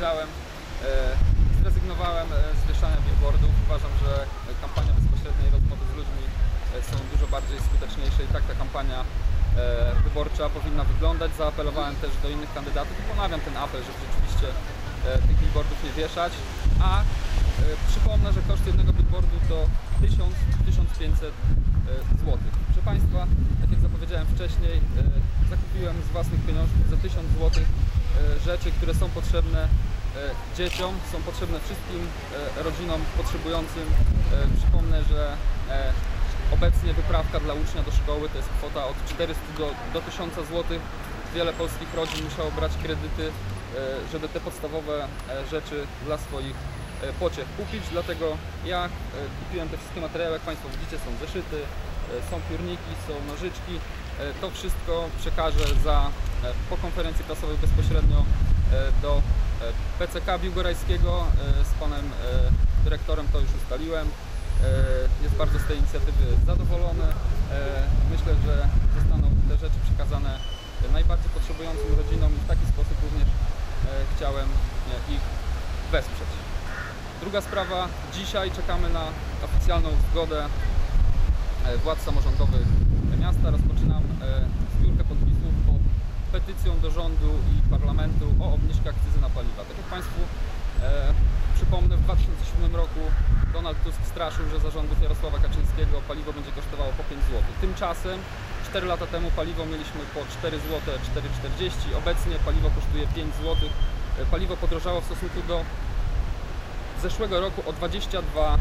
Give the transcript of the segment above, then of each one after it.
powiedziałem, zrezygnowałem z wieszania billboardów. Uważam, że kampania bezpośredniej rozmowy z ludźmi są dużo bardziej skuteczniejsze i tak ta kampania wyborcza powinna wyglądać. Zaapelowałem też do innych kandydatów i ponawiam ten apel, żeby rzeczywiście tych billboardów nie wieszać, a przypomnę, że koszt jednego billboardu to 1000–1500 zł. Proszę Państwa, tak jak zapowiedziałem wcześniej, zakupiłem z własnych pieniążków za 1000 zł rzeczy, które są potrzebne dzieciom, są potrzebne wszystkim rodzinom potrzebującym. Przypomnę, że obecnie wyprawka dla ucznia do szkoły to jest kwota od 400 do 1000 zł. Wiele polskich rodzin musiało brać kredyty, żeby te podstawowe rzeczy dla swoich pociech kupić, dlatego ja kupiłem te wszystkie materiały, jak Państwo widzicie, są zeszyty, są piórniki, są nożyczki. To wszystko przekażę po konferencji prasowej bezpośrednio do PCK Biłgorajskiego. Z panem dyrektorem to już ustaliłem. Jest bardzo z tej inicjatywy zadowolony. Myślę, że zostaną te rzeczy przekazane najbardziej potrzebującym rodzinom i w taki sposób również chciałem ich wesprzeć. Druga sprawa, dzisiaj czekamy na oficjalną zgodę władz samorządowych miasta. Rozpoczynam zbiórkę podpisów pod petycją do rządu i parlamentu o obniżkę akcyzy na paliwa. Tak jak Państwu przypomnę, w 2007 roku Donald Tusk straszył, że za rządów Jarosława Kaczyńskiego paliwo będzie kosztowało po 5 zł. Tymczasem 4 lata temu paliwo mieliśmy po 4 zł 4,40. Obecnie paliwo kosztuje 5 zł. Paliwo podrożało w stosunku do zeszłego roku o 22%.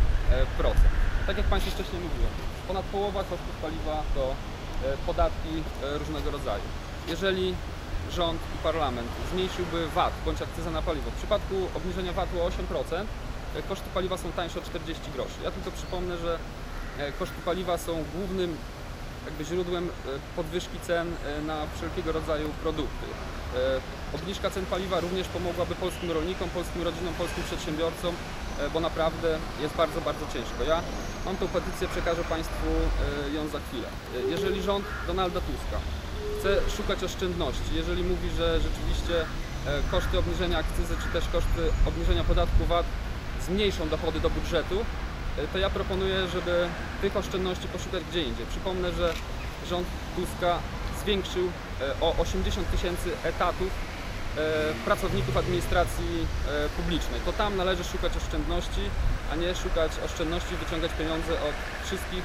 Tak jak Państwu wcześniej mówiłem, ponad połowa kosztów paliwa to podatki różnego rodzaju. Jeżeli rząd i parlament zmniejszyłby VAT bądź akcyzę na paliwo, w przypadku obniżenia VAT-u o 8%, koszty paliwa są tańsze o 40 groszy. Ja tylko przypomnę, że koszty paliwa są głównym źródłem podwyżki cen na wszelkiego rodzaju produkty. Obniżka cen paliwa również pomogłaby polskim rolnikom, polskim rodzinom, polskim przedsiębiorcom, bo naprawdę jest bardzo, bardzo ciężko. Ja mam tą petycję, przekażę Państwu ją za chwilę. Jeżeli rząd Donalda Tuska chce szukać oszczędności, jeżeli mówi, że rzeczywiście koszty obniżenia akcyzy czy też koszty obniżenia podatku VAT zmniejszą dochody do budżetu, to ja proponuję, żeby tych oszczędności poszukać gdzie indziej. Przypomnę, że rząd Tuska zwiększył o 80 000 etatów pracowników administracji publicznej. To tam należy szukać oszczędności, a nie szukać oszczędności i wyciągać pieniądze od wszystkich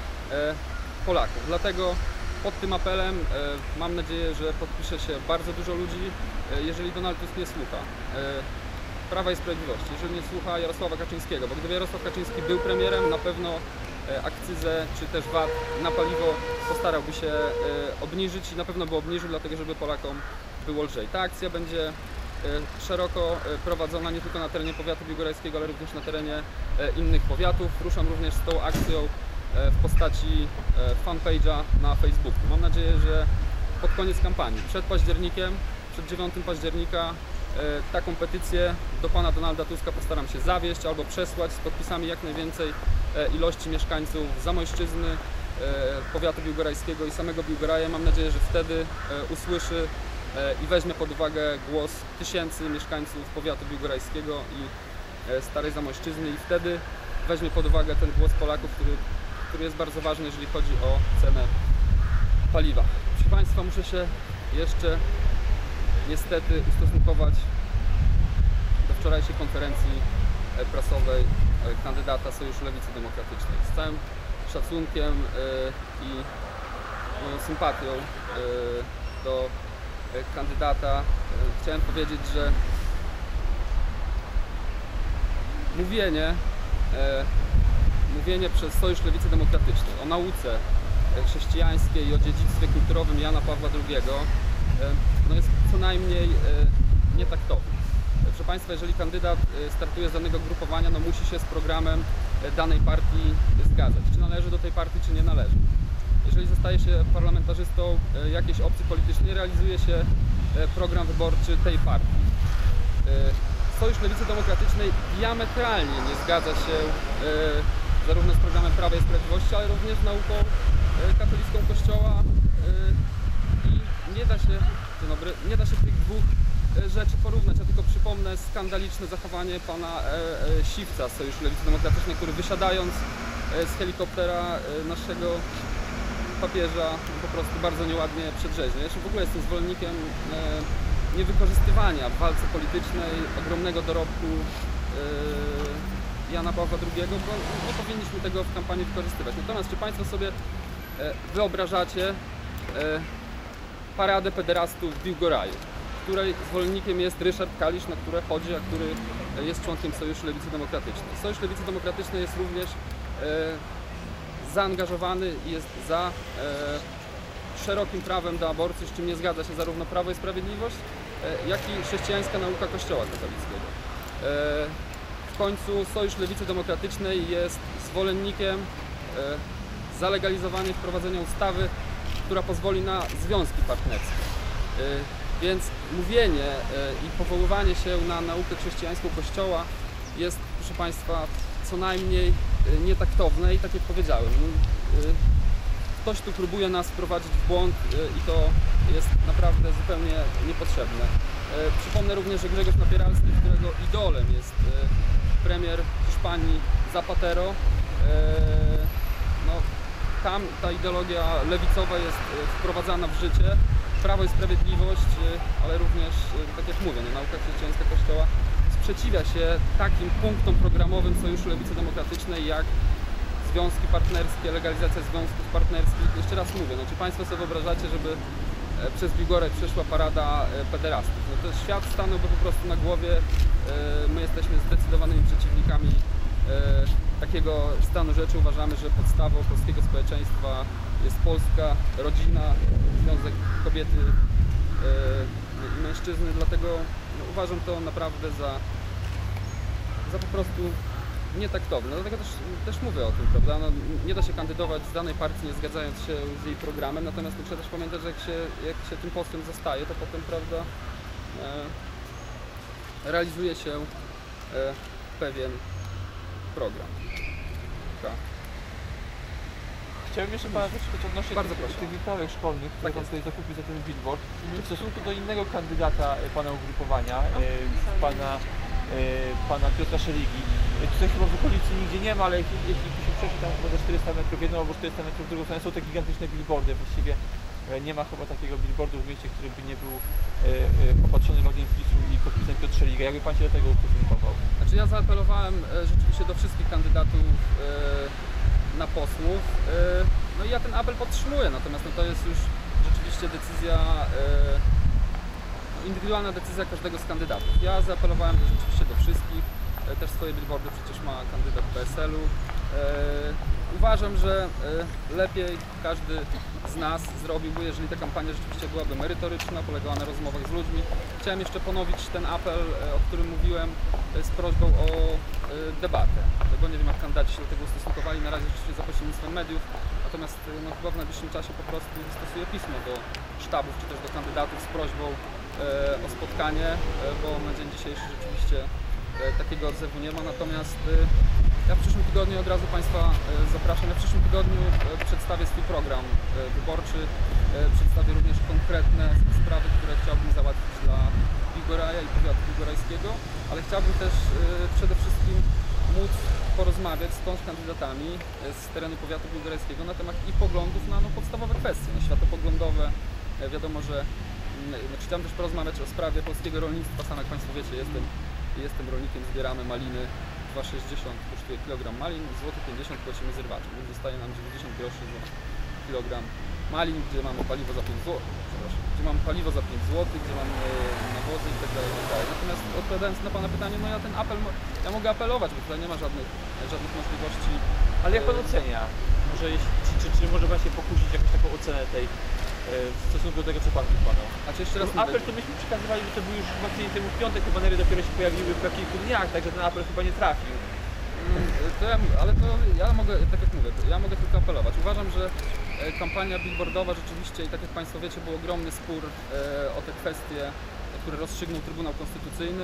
Polaków. Dlatego pod tym apelem mam nadzieję, że podpisze się bardzo dużo ludzi, jeżeli Donald Tusk nie słucha Prawa i Sprawiedliwości, jeżeli nie słucha Jarosława Kaczyńskiego, bo gdyby Jarosław Kaczyński był premierem, na pewno akcyzę czy też VAT na paliwo postarałby się obniżyć i na pewno by obniżył, dlatego żeby Polakom było lżej. Ta akcja będzie szeroko prowadzona nie tylko na terenie powiatu biłgorajskiego, ale również na terenie innych powiatów. Ruszam również z tą akcją w postaci fanpage'a na Facebooku. Mam nadzieję, że pod koniec kampanii, przed październikiem, przed 9 października taką petycję do pana Donalda Tuska postaram się zawieść albo przesłać z podpisami jak najwięcej ilości mieszkańców Zamojszczyzny, powiatu biłgorajskiego i samego Biłgoraja. Mam nadzieję, że wtedy usłyszy i weźmie pod uwagę głos tysięcy mieszkańców powiatu biłgorajskiego i Starej Zamojszczyzny i wtedy weźmie pod uwagę ten głos Polaków, który jest bardzo ważny, jeżeli chodzi o cenę paliwa. Proszę Państwa, muszę się jeszcze niestety ustosunkować do wczorajszej konferencji prasowej kandydata Sojuszu Lewicy Demokratycznej. Z całym szacunkiem i moją sympatią do kandydata chciałem powiedzieć, że mówienie przez Sojusz Lewicy Demokratycznej o nauce chrześcijańskiej i o dziedzictwie kulturowym Jana Pawła II jest co najmniej nietaktowne. Proszę Państwa, jeżeli kandydat startuje z danego grupowania, musi się z programem danej partii zgadzać. Czy należy do tej partii, czy nie należy. Jeżeli zostaje się parlamentarzystą jakiejś opcji politycznej, realizuje się program wyborczy tej partii. Sojusz Lewicy Demokratycznej diametralnie nie zgadza się zarówno z programem Prawa i Sprawiedliwości, ale również z nauką katolicką Kościoła i nie da się tych dwóch rzeczy porównać. Ja tylko przypomnę skandaliczne zachowanie pana Siwca z Sojuszu Lewicy Demokratycznej, który wysiadając z helikoptera naszego papieża po prostu bardzo nieładnie przedrzeźnia. Ja w ogóle jestem zwolennikiem niewykorzystywania w walce politycznej ogromnego dorobku Jana Pawła II, bo nie powinniśmy tego w kampanii wykorzystywać. Natomiast czy Państwo sobie wyobrażacie paradę pederastów w Biłgoraju, której zwolennikiem jest Ryszard Kalisz, na które chodzi, a który jest członkiem Sojuszu Lewicy Demokratycznej. Sojusz Lewicy Demokratycznej jest również zaangażowany i jest za szerokim prawem do aborcji, z czym nie zgadza się zarówno Prawo i Sprawiedliwość, jak i chrześcijańska nauka Kościoła katolickiego. W końcu Sojusz Lewicy Demokratycznej jest zwolennikiem zalegalizowania i wprowadzenia ustawy, która pozwoli na związki partnerskie. Więc mówienie i powoływanie się na naukę chrześcijańską Kościoła jest, proszę Państwa, co najmniej nietaktowne i tak jak powiedziałem, ktoś tu próbuje nas wprowadzić w błąd i to jest naprawdę zupełnie niepotrzebne. Przypomnę również, że Grzegorz Napieralski, którego idolem jest premier Hiszpanii Zapatero, no, tam ta ideologia lewicowa jest wprowadzana w życie. Prawo i Sprawiedliwość, ale również, tak jak mówię, nauka chrześcijańska Kościoła sprzeciwia się takim punktom programowym Sojuszu Lewicy Demokratycznej jak związki partnerskie, legalizacja związków partnerskich. Jeszcze raz mówię, no, czy Państwo sobie wyobrażacie, żeby przez Biłgoraj przeszła parada pederastów? No to świat stanąłby po prostu na głowie. My jesteśmy zdecydowanymi przeciwnikami takiego stanu rzeczy. Uważamy, że podstawą polskiego społeczeństwa jest polska rodzina, związek kobiety i mężczyzny, dlatego uważam to naprawdę za po prostu nietaktowne. Dlatego też mówię o tym, prawda? No, nie da się kandydować z danej partii, nie zgadzając się z jej programem, natomiast trzeba też pamiętać, że jak się tym posłem zostaje, to potem, prawda, realizuje się pewien program. Tak. Chciałbym jeszcze Pana zapytać odnośnie tych wirtualnych szkolnych, które Pan tutaj zakupił za ten billboard. Czy w stosunku do innego kandydata Pana ugrupowania, Pana Piotra Szeligi, tutaj chyba w okolicy nigdzie nie ma, ale jeśli się przeszli tam chyba za 400 metrów jedną albo 400 metrów w drugą stronę, są te gigantyczne billboardy. Właściwie nie ma chyba takiego billboardu w mieście, który by nie był opatrzony logiem PiS-u i podpisem Piotr Szeliga. Jakby Pan się do tego ustosunkował? Znaczy ja zaapelowałem rzeczywiście do wszystkich kandydatów na posłów, no i ja ten apel podtrzymuję, natomiast no to jest już rzeczywiście decyzja, indywidualna decyzja każdego z kandydatów. Ja zaapelowałem rzeczywiście do wszystkich, też swoje billboardy przecież ma kandydat PSL-u. Uważam, że lepiej każdy z nas zrobiłby, jeżeli ta kampania rzeczywiście byłaby merytoryczna, polegała na rozmowach z ludźmi. Chciałem jeszcze ponowić ten apel, o którym mówiłem, z prośbą o debatę, bo nie wiem, jak kandydaci się do tego ustosunkowali, na razie rzeczywiście za pośrednictwem mediów, natomiast no, chyba w najbliższym czasie po prostu wystosuję pismo do sztabów czy też do kandydatów z prośbą o spotkanie, bo na dzień dzisiejszy rzeczywiście takiego odzewu nie ma, natomiast ja w przyszłym tygodniu od razu Państwa zapraszam. Ja w przyszłym tygodniu przedstawię swój program wyborczy, przedstawię również konkretne sprawy, które chciałbym załatwić dla Biłgoraja i powiatu biłgorajskiego, ale chciałbym też przede wszystkim móc porozmawiać z kandydatami z terenu powiatu biłgorajskiego na temat ich poglądów na podstawowe kwestie, światopoglądowe. Wiadomo, że chciałem też porozmawiać o sprawie polskiego rolnictwa. Sam jak Państwo wiecie, jestem rolnikiem, zbieramy maliny. 2,60 kosztuje kilogram malin, złoty 50 płacimy zrywaczom, więc zostaje nam 90 groszy za kilogram malin, gdzie mamy paliwo za 5 zł, gdzie mamy paliwo za 5 zł, gdzie mamy nawozy itd. Natomiast odpowiadając na Pana pytanie, no ja ten apel, ja mogę apelować, bo tutaj nie ma żadnych możliwości. Ale jak Pan ocenia? Może czy może Pan się pokusić jakąś taką ocenę tej w stosunku do tego, co Pan wykonał? A czy jeszcze raz apel to myśmy przekazywali, że to był już chyba tydzień temu w piątek, te banery dopiero się pojawiły po kilku dniach, także ten apel chyba nie trafił. Ale to ja mogę, tak jak mówię, ja mogę tylko apelować. Uważam, że kampania billboardowa rzeczywiście, i tak jak Państwo wiecie, był ogromny spór o te kwestie, które rozstrzygnął Trybunał Konstytucyjny.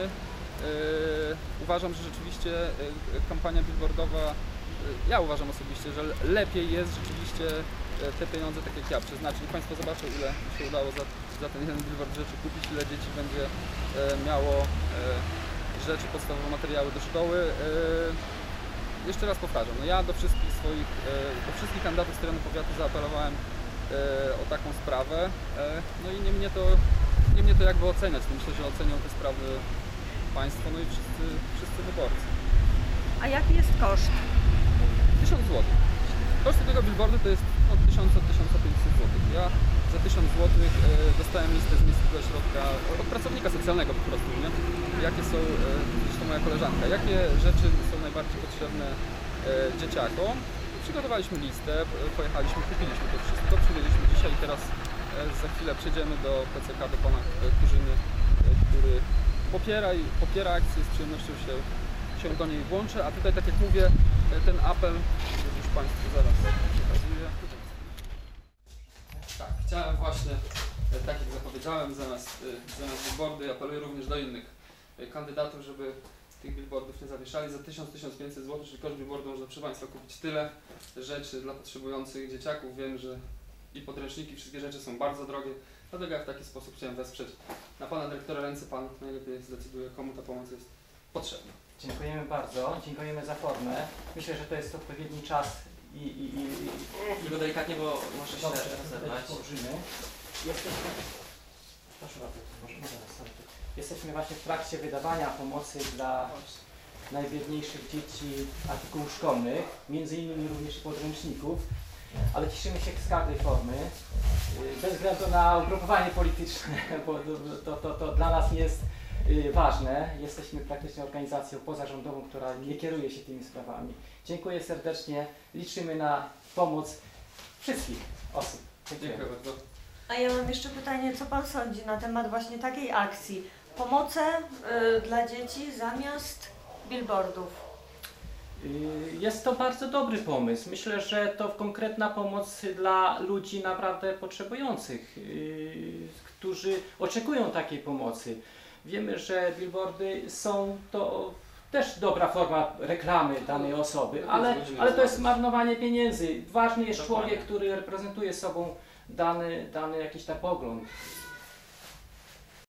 Uważam, że rzeczywiście kampania billboardowa, ja uważam osobiście, że lepiej jest rzeczywiście te pieniądze, tak jak ja, przeznaczyć. Państwo zobaczą, ile mi się udało za za ten jeden billboard rzeczy kupić, ile dzieci będzie miało rzeczy, podstawowe materiały do szkoły. Jeszcze raz powtarzam, no ja do wszystkich kandydatów z terenu powiatu zaapelowałem o taką sprawę, no i nie mnie to jakby oceniać, myślę, że ocenią te sprawy Państwo, no i wszyscy wyborcy. A jaki jest koszt? 1000 zł. Koszt tego billboardu to jest od 1000 do 1500 zł. Ja za 1000 zł dostałem listę z Miejskiego Ośrodka, od pracownika socjalnego po prostu, nie? Jakie są, zresztą moja koleżanka, jakie rzeczy są najbardziej potrzebne dzieciakom. Przygotowaliśmy listę, pojechaliśmy, kupiliśmy to wszystko, przywieźliśmy dzisiaj i teraz za chwilę przejdziemy do PCK, do pana Kurzyny, który popiera akcję, z przyjemnością się do niej włączę, a tutaj, tak jak mówię, ten apel, już Państwu zaraz przekazuję. Tak, chciałem właśnie, tak jak zapowiedziałem, zamiast billboardy apeluję również do innych kandydatów, żeby tych billboardów nie zawieszali. Za 1000-1500 zł, czyli koszt billboardu, można, proszę Państwa, kupić tyle rzeczy dla potrzebujących dzieciaków. Wiem, że i podręczniki, wszystkie rzeczy są bardzo drogie, dlatego ja w taki sposób chciałem wesprzeć. Na Pana Dyrektora ręce Pan najlepiej zdecyduje, komu ta pomoc jest potrzebna. Dziękujemy bardzo, dziękujemy za formę. Myślę, że to jest odpowiedni czas Tylko delikatnie, bo może się dobrze rozebrać. położymy. Proszę bardzo, możemy zaraz sobie. Jesteśmy właśnie w trakcie wydawania pomocy dla najbiedniejszych dzieci artykułów szkolnych, między innymi również i podręczników, ale cieszymy się z każdej formy, bez względu na ugrupowanie polityczne, bo to dla nas nie jest ważne. Jesteśmy praktycznie organizacją pozarządową, która nie kieruje się tymi sprawami. Dziękuję serdecznie, liczymy na pomoc wszystkich osób. Dziękuję bardzo. A ja mam jeszcze pytanie, co Pan sądzi na temat właśnie takiej akcji? Pomoce dla dzieci zamiast billboardów. Jest to bardzo dobry pomysł. Myślę, że to konkretna pomoc dla ludzi naprawdę potrzebujących, którzy oczekują takiej pomocy. Wiemy, że billboardy są to też dobra forma reklamy danej osoby, ale to jest marnowanie pieniędzy. Ważny jest człowiek, który reprezentuje sobą dany jakiś tam pogląd.